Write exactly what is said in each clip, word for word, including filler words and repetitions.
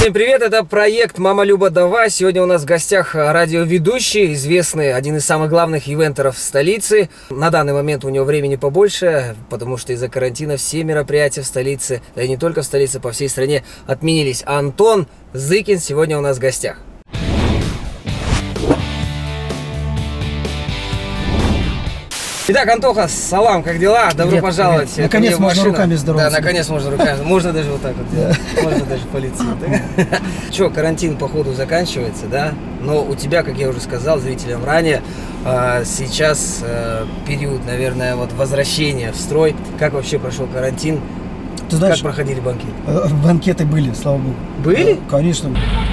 Всем привет, это проект «Мама Люба, давай». Сегодня у нас в гостях радиоведущий, известный, один из самых главных ивентеров столицы. На данный момент у него времени побольше, потому что из-за карантина все мероприятия в столице, да и не только в столице, по всей стране отменились. Антон Зыкин сегодня у нас в гостях. Итак, Антоха, салам, как дела? Добро Привет, пожаловать. Привет. Наконец можно машина. руками здороваться. Да, наконец можно руками. Можно даже вот так вот. Можно даже полиции. Че, карантин, походу, заканчивается, да? Но у тебя, как я уже сказал зрителям ранее, сейчас период, наверное, вот возвращения в строй. Как вообще прошел карантин? Ты знаешь, как проходили банкеты? Банкеты были, слава богу. Были? Да, конечно.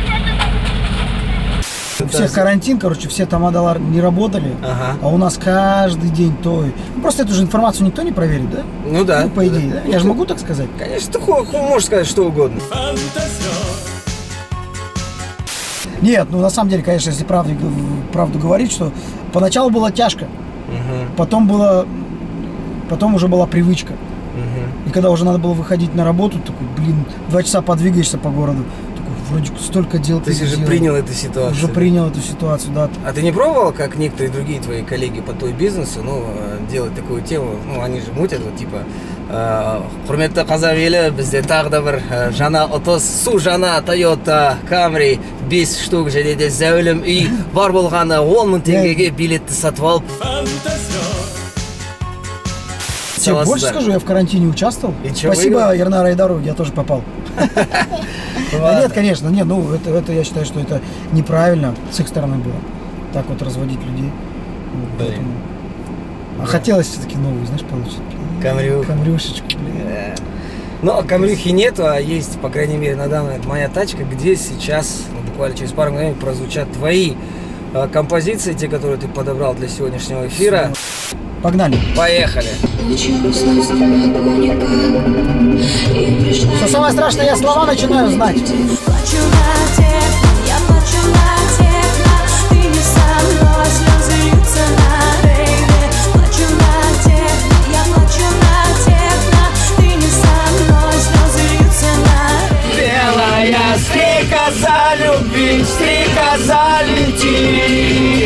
У всех карантин, короче, все тамадалар не работали, ага. А у нас каждый день то... Ну, просто эту же информацию никто не проверит, да? Ну да. Ну, по идее, да? да? Я же могу так сказать? Конечно, ты можешь сказать что угодно. Нет, ну на самом деле, конечно, если правду, правду говорить, что поначалу было тяжко, угу. потом было... Потом уже была привычка. Угу. И когда уже надо было выходить на работу, такой, блин, два часа подвигаешься по городу. Вроде столько дел. Ты же принял эту ситуацию. Уже принял эту ситуацию, да. А ты не пробовал, как некоторые другие твои коллеги по той бизнесу, ну, делать такую тему, ну, они же мутят, вот, типа, құрметті қазақ елі, бізде тағы да бір жаңа отыз су жаңа Toyota Camry бес штук, және де зәулім үй бар болғаны он мың теңгеге билетті сатып алып. Тебе больше скажу, я в карантине участвовал. Спасибо Ернару Айдарову, я тоже попал. Да нет, конечно, нет, ну это, это я считаю, что это неправильно с их стороны было. Так вот разводить людей. Вот, поэтому... А да. Хотелось все-таки новую, знаешь, получить. Камрюх. Камрюшечку, блин. Да. Но камрюхи нету, а есть, по крайней мере, на данный момент моя тачка, где сейчас, ну, буквально через пару мгновений прозвучат твои а, композиции, те, которые ты подобрал для сегодняшнего эфира. Погнали. Поехали. Что самое страшное, я слова начинаю знать. Белая стрекоза любви, стрекоза лети.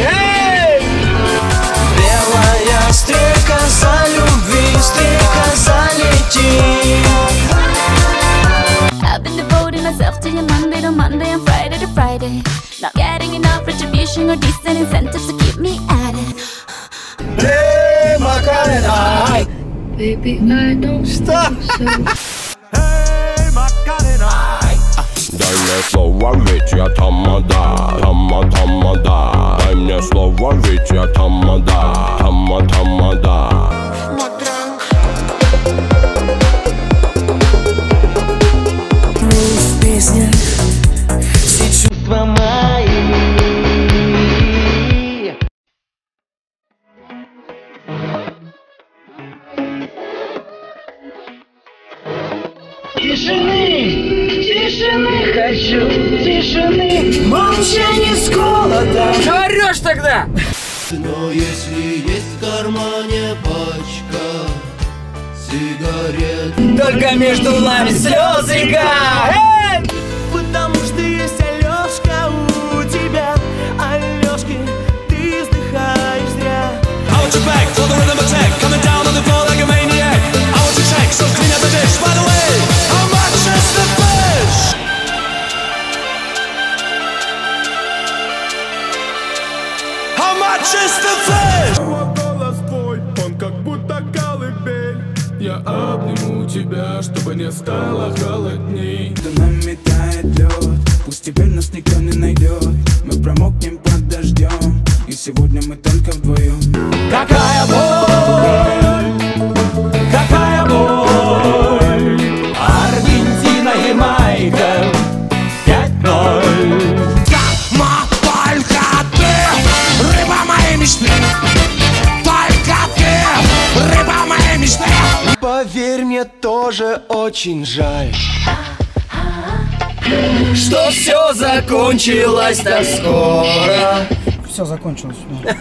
Белая стрекоза любви, стрекоза лети. I've been devoting myself to you Monday to Monday and Friday to Friday. Not getting enough retribution or decent incentives to keep me at it. Hey, Macarena. Baby, I don't stop. Hey, Macarena. Дай мне слово, ведь я тамада, тама, тамада. Дай мне слово, ведь я тамада, тама, тамада. Песня, все чувства мои. Тишины, тишины хочу, тишины, молчание с голода. Что орешь тогда? Но если есть в кармане пачка сигарет, только между нами слезы. Потому что есть Алёшка у тебя, Алёшки, ты вздыхаешь зря. I want you back for the rhythm attack, coming down on the floor like a maniac. I want you shake, so clean up the dish. By the way, how much is the fish? How much is the fish? Голос твой, он как будто колыбель. Я обниму тебя, чтобы не стало холодней. За нами тает лед, пусть теперь нас никто не найдет. Мы промокнем под дождем, и сегодня мы только вдвоем. Какая боль, какая боль. Аргентина, Ямайка, пять ноль. Как только ты, рыба моей мечты. Только ты, рыба моей мечты. поверь, мне тоже очень жаль, что все закончилось так скоро. Все закончилось.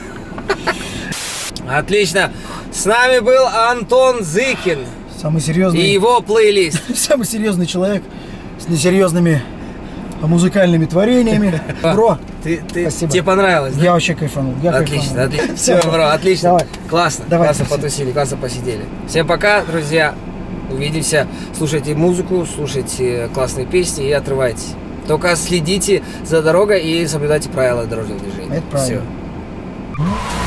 Отлично. С нами был Антон Зыкин. Самый серьезный. И его плейлист. Самый серьезный человек с несерьезными музыкальными творениями. Бро, ты, ты, спасибо. Тебе понравилось, да? Я вообще кайфанул. Я отлично, кайфанул. отлично. Все, бро, отлично. Давай. Классно, Давай, классно спасибо. потусили, классно посидели. Всем пока, друзья. Увидимся. Слушайте музыку, слушайте классные песни и отрывайтесь. Только следите за дорогой и соблюдайте правила дорожного движения. Это правильно. Все.